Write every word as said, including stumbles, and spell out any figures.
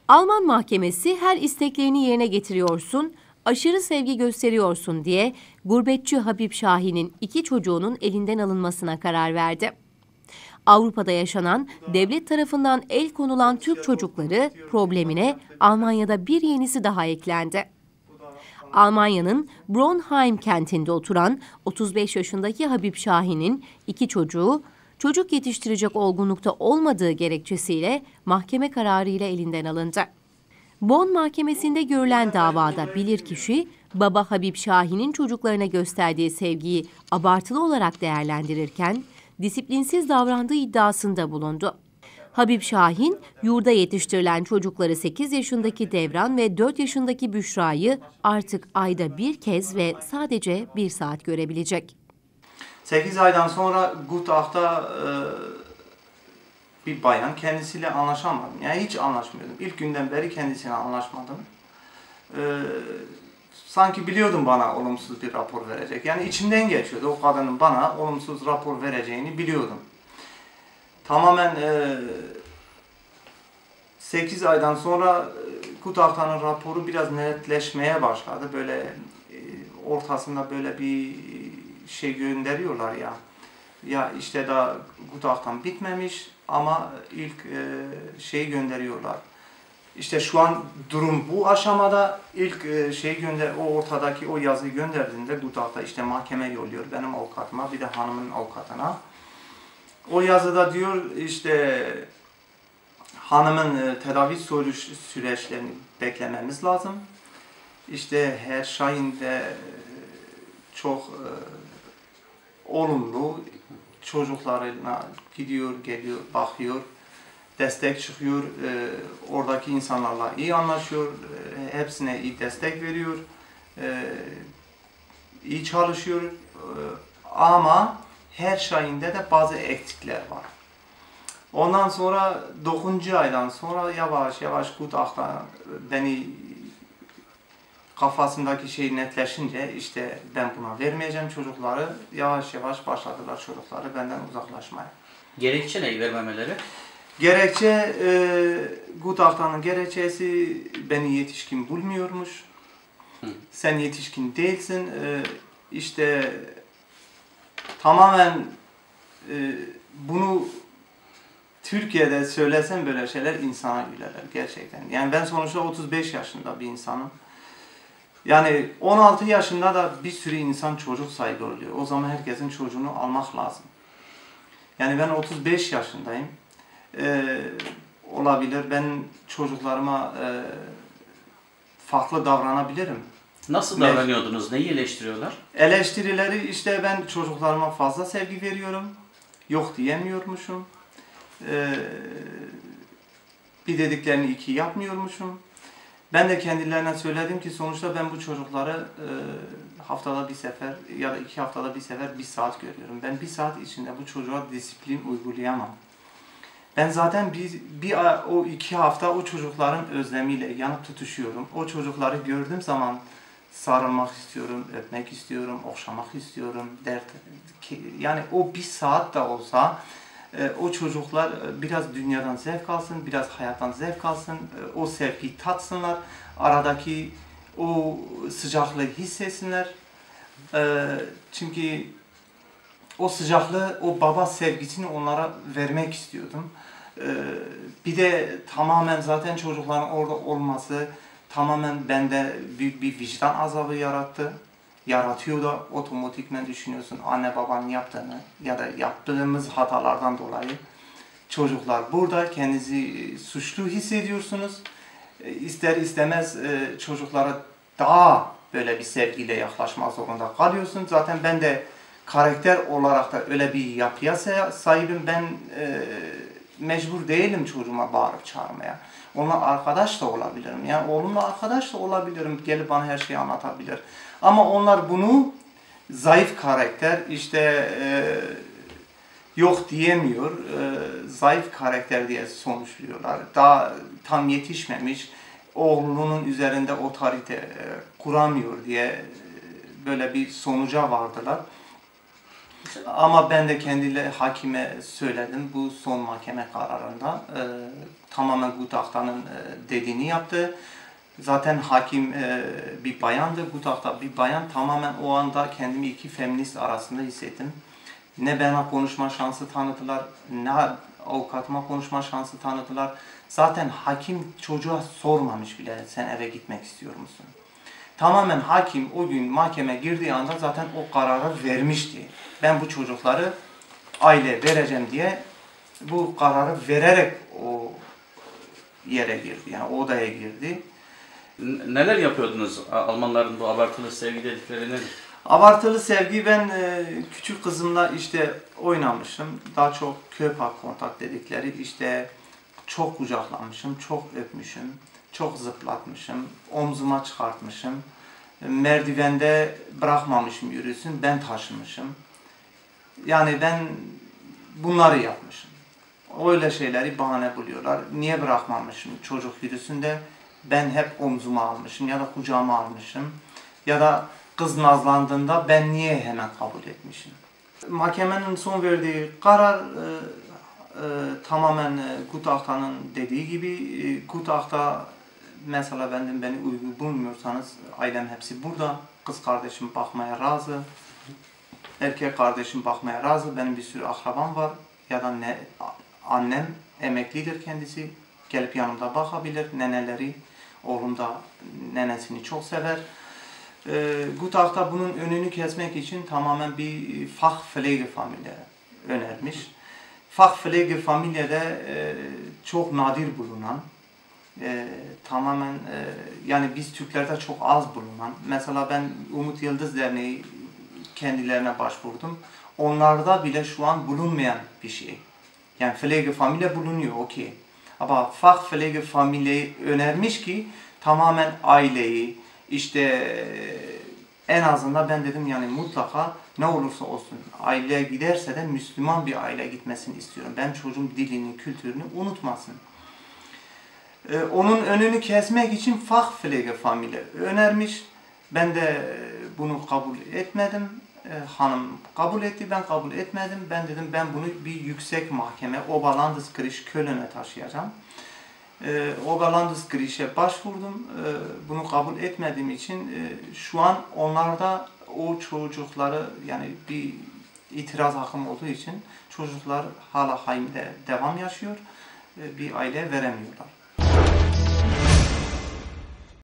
Alman mahkemesi her isteklerini yerine getiriyorsun, aşırı sevgi gösteriyorsun diye gurbetçi Habib Şahin'in iki çocuğunun elinden alınmasına karar verdi. Avrupa'da yaşanan, devlet tarafından el konulan Türk çocukları problemine Almanya'da bir yenisi daha eklendi. Almanya'nın Bronheim kentinde oturan otuz beş yaşındaki Habib Şahin'in iki çocuğu, çocuk yetiştirecek olgunlukta olmadığı gerekçesiyle mahkeme kararıyla elinden alındı. Bonn Mahkemesi'nde görülen davada bilirkişi, baba Habib Şahin'in çocuklarına gösterdiği sevgiyi abartılı olarak değerlendirirken, disiplinsiz davrandığı iddiasında bulundu. Habib Şahin, yurda yetiştirilen çocukları sekiz yaşındaki Devran ve dört yaşındaki Büşra'yı artık ayda bir kez ve sadece bir saat görebilecek. sekiz aydan sonra Gutach'ta e, bir bayan, kendisiyle anlaşamadım. Yani hiç anlaşmıyordum. İlk günden beri kendisiyle anlaşmadım. E, sanki biliyordum bana olumsuz bir rapor verecek. Yani içimden geçiyordu. O kadının bana olumsuz rapor vereceğini biliyordum. Tamamen e, sekiz aydan sonra Gutach'ın raporu biraz netleşmeye başladı. Böyle e, ortasında böyle bir şey gönderiyorlar ya. Ya işte daha Gutach'tan bitmemiş ama ilk e, şeyi gönderiyorlar. İşte şu an durum bu aşamada. İlk e, şey gönder, o ortadaki o yazıyı gönderdiğinde Gutach'ta işte mahkeme yolluyor benim avukatıma, bir de hanımın avukatına. O yazıda diyor işte hanımın e, tedavi süreçlerini beklememiz lazım. İşte her Şahin'de çok e, olumlu, çocuklarına gidiyor, geliyor, bakıyor, destek çıkıyor, e, oradaki insanlarla iyi anlaşıyor, e, hepsine iyi destek veriyor, e, iyi çalışıyor e, ama her Şahin'de de bazı eksikler var. Ondan sonra dokuzuncu aydan sonra yavaş yavaş Gutach'ta beni kafasındaki şey netleşince işte ben buna vermeyeceğim çocukları, yavaş yavaş başladılar çocukları benden uzaklaşmaya. Gerekçe ne vermemeleri? Gerekçe, e, Gutach'ın gerekçesi beni yetişkin bulmuyormuş. Hı. Sen yetişkin değilsin. E, işte tamamen e, bunu Türkiye'de söylesem böyle şeyler insana gülerler gerçekten. Yani ben sonuçta otuz beş yaşında bir insanım. Yani on altı yaşında da bir sürü insan çocuk sahibi oluyor. O zaman herkesin çocuğunu almak lazım. Yani ben otuz beş yaşındayım. Ee, olabilir. Ben çocuklarıma e, farklı davranabilirim. Nasıl davranıyordunuz? Neyi eleştiriyorlar? Eleştirileri işte ben çocuklarıma fazla sevgi veriyorum. Yok diyemiyormuşum. Ee, bir dediklerini iki yapmıyormuşum. Ben de kendilerine söyledim ki sonuçta ben bu çocukları e, haftada bir sefer ya da iki haftada bir sefer bir saat görüyorum. Ben bir saat içinde bu çocuğa disiplin uygulayamam. Ben zaten bir, bir o iki hafta o çocukların özlemiyle yanıp tutuşuyorum. O çocukları gördüğüm zaman sarılmak istiyorum, öpmek istiyorum, okşamak istiyorum. Dert, yani o bir saat de olsa e, o çocuklar biraz dünyadan zevk alsın, biraz hayattan zevk alsın, e, o sevgiyi tatsınlar, aradaki o sıcaklığı hissetsinler. E, çünkü o sıcaklığı, o baba sevgisini onlara vermek istiyordum. E, bir de tamamen zaten çocukların orada olması tamamen bende büyük bir vicdan azabı yarattı. Yaratıyor da otomatikmen düşünüyorsun anne babanın yaptığını ya da yaptığımız hatalardan dolayı. Çocuklar burada kendinizi suçlu hissediyorsunuz. İster istemez çocuklara daha böyle bir sevgiyle yaklaşmak zorunda kalıyorsun. Zaten ben de karakter olarak da öyle bir yapıya sahibim. Ben e, mecbur değilim çocuğuma bağırıp çağırmaya. Onunla arkadaş da olabilirim. Yani oğlumla arkadaş da olabilirim. Gelip bana her şeyi anlatabilir. Ama onlar bunu zayıf karakter, işte e, yok diyemiyor, e, zayıf karakter diye sonuçluyorlar. Daha tam yetişmemiş, oğlunun üzerinde otorite e, kuramıyor diye e, böyle bir sonuca vardılar. Ama ben de kendiyle hakime söyledim. Bu son mahkeme kararında e, tamamen Gutachta'nın e, dediğini yaptı. Zaten hakim e, bir bayandı. Gutachta bir bayan. Tamamen o anda kendimi iki feminist arasında hissettim. Ne bana konuşma şansı tanıdılar, ne avukatıma konuşma şansı tanıdılar. Zaten hakim çocuğa sormamış bile sen eve gitmek istiyor musun? Tamamen hakim o gün mahkeme girdiği anda zaten o kararı vermişti. Ben bu çocukları aile vereceğim diye bu kararı vererek o yere girdi. Yani odaya girdi. Neler yapıyordunuz? Almanların bu abartılı sevgi dedikleri nedir? Abartılı sevgi ben e, küçük kızımla işte oynamışım. Daha çok köpak kontak dedikleri işte çok kucaklanmışım, çok öpmüşüm, çok zıplatmışım, omzuma çıkartmışım. Merdivende bırakmamışım yürüsün, ben taşımışım. Yani ben bunları yapmışım. Öyle şeyleri bahane buluyorlar. Niye bırakmamışım çocuk yürüsün de ben hep omzuma almışım ya da kucağıma almışım. Ya da kız nazlandığında ben niye hemen kabul etmişim? Mahkemenin son verdiği karar e, e, tamamen e, Gutachta'nın dediği gibi e, Gutacht'a mesela benden beni uygun bulmuyorsanız ailem hepsi burada. Kız kardeşim bakmaya razı. Erkek kardeşim bakmaya razı. Benim bir sürü akrabam var. Ya da ne, annem emeklidir kendisi. Gelip yanımda bakabilir. Neneleri, oğlum da nenesini çok sever. E, Gutacht'a bunun önünü kesmek için tamamen bir Fachpflegefamilie önermiş. Fachpflegefamiliede e, çok nadir bulunan, e, tamamen e, yani biz Türklerde çok az bulunan. Mesela ben Umut Yıldız Derneği kendilerine başvurdum. Onlarda bile şu an bulunmayan bir şey. Yani Pflegefamilie bulunuyor, okey. Ama Fachpflegefamilie önermiş ki tamamen aileyi, işte en azından ben dedim yani mutlaka ne olursa olsun aileye giderse de Müslüman bir aile gitmesini istiyorum. Ben çocuğum dilini, kültürünü unutmasın. Ee, onun önünü kesmek için Fachpflegefamilie önermiş. Ben de bunu kabul etmedim. Ee, hanım kabul etti, ben kabul etmedim. Ben dedim ben bunu bir yüksek mahkeme, Oberlandesgericht Köln'e taşıyacağım. E, Oberlandesgericht'e başvurdum. E, bunu kabul etmediğim için e, şu an onlarda o çocukları yani bir itiraz hakkım olduğu için çocuklar hala Haim'de devam yaşıyor. E, bir aile veremiyorlar.